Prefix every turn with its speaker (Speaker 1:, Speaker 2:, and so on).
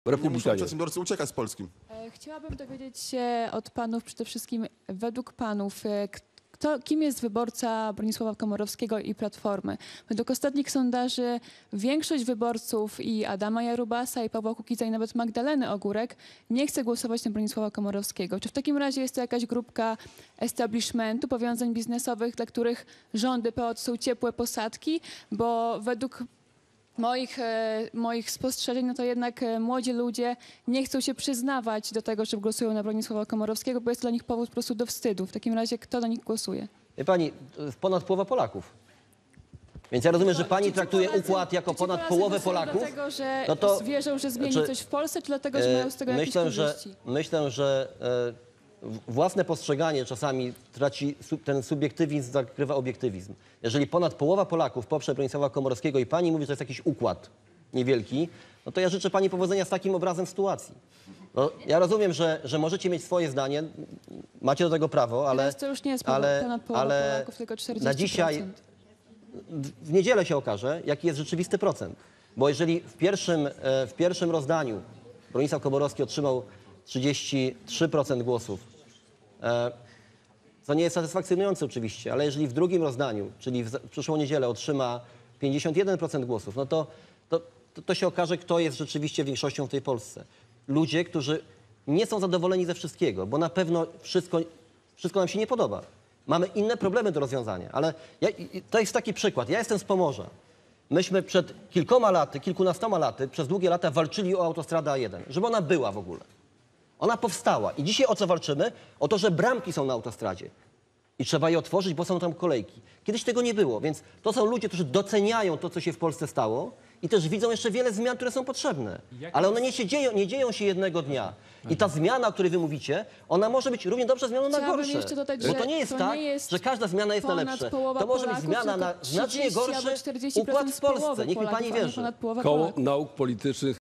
Speaker 1: Nie muszą
Speaker 2: Republikanie.
Speaker 1: przedsiębiorcy uciekać z Polski.
Speaker 3: Chciałabym dowiedzieć się od panów przede wszystkim, według panów, kim jest wyborca Bronisława Komorowskiego i Platformy? Według ostatnich sondaży większość wyborców i Adama Jarubasa, i Pawła Kukiza, i nawet Magdaleny Ogórek nie chce głosować na Bronisława Komorowskiego. Czy w takim razie jest to jakaś grupka establishmentu, powiązań biznesowych, dla których rządy PO to są ciepłe posadki? Bo według moich spostrzeżeń, no to jednak młodzi ludzie nie chcą się przyznawać do tego, że głosują na Bronisława Komorowskiego, bo jest dla nich powód po prostu do wstydu. W takim razie kto na nich głosuje?
Speaker 4: Wie pani, ponad połowa Polaków. Więc ja rozumiem, że pani traktuje układ jako ponad połowę Polaków.
Speaker 3: Dlatego, że
Speaker 4: no to
Speaker 3: wierzą, że zmieni coś w Polsce, czy dlatego, że mają z tego jakieś korzyści?
Speaker 4: Myślę, że własne postrzeganie czasami traci, ten subiektywizm zakrywa obiektywizm. Jeżeli ponad połowa Polaków poprze Bronisława Komorowskiego i pani mówi, że to jest jakiś układ niewielki, no to ja życzę pani powodzenia z takim obrazem sytuacji. No, ja rozumiem, że możecie mieć swoje zdanie, macie do tego prawo, ale...
Speaker 3: Teraz to już nie jest ponad połowa Polaków, tylko 40%.
Speaker 4: Na dzisiaj, w niedzielę się okaże, jaki jest rzeczywisty procent. Bo jeżeli w pierwszym rozdaniu Bronisław Komorowski otrzymał 33% głosów, co nie jest satysfakcjonujące oczywiście, ale jeżeli w drugim rozdaniu, czyli w przyszłą niedzielę otrzyma 51% głosów, no to się okaże, kto jest rzeczywiście większością w tej Polsce. Ludzie, którzy nie są zadowoleni ze wszystkiego, bo na pewno wszystko nam się nie podoba. Mamy inne problemy do rozwiązania, ale to jest taki przykład. Ja jestem z Pomorza. Myśmy przed kilkunastoma laty, przez długie lata walczyli o autostradę A1, żeby ona była w ogóle. Ona powstała i dzisiaj o co walczymy? O to, że bramki są na autostradzie i trzeba je otworzyć, bo są tam kolejki. Kiedyś tego nie było, więc to są ludzie, którzy doceniają to, co się w Polsce stało i też widzą jeszcze wiele zmian, które są potrzebne. Ale one nie dzieją się jednego dnia. I ta zmiana, o której wy mówicie, ona może być równie dobrze zmianą na gorsze.
Speaker 3: Jeszcze dodać,
Speaker 4: bo to nie jest tak, że każda zmiana jest na lepsze. To może być zmiana na znacznie gorszy układ w Polsce. Niech mi pani wierzy.
Speaker 2: Koło Nauk Politycznych